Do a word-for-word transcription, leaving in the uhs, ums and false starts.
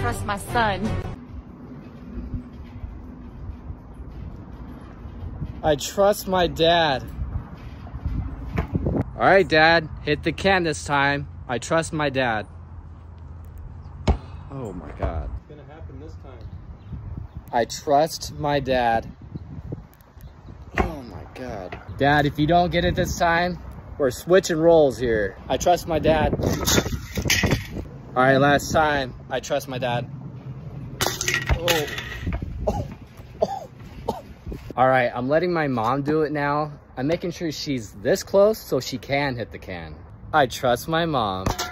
trust my son. I trust my dad. All right, Dad, hit the can this time. I trust my dad. Oh my God. What's gonna happen this time? I trust my dad. Oh my God. Dad, if you don't get it this time, we're switching roles here. I trust my dad. All right, last time. I trust my dad. Oh. Oh. Oh. Oh. All right, I'm letting my mom do it now. I'm making sure she's this close so she can hit the can. I trust my mom.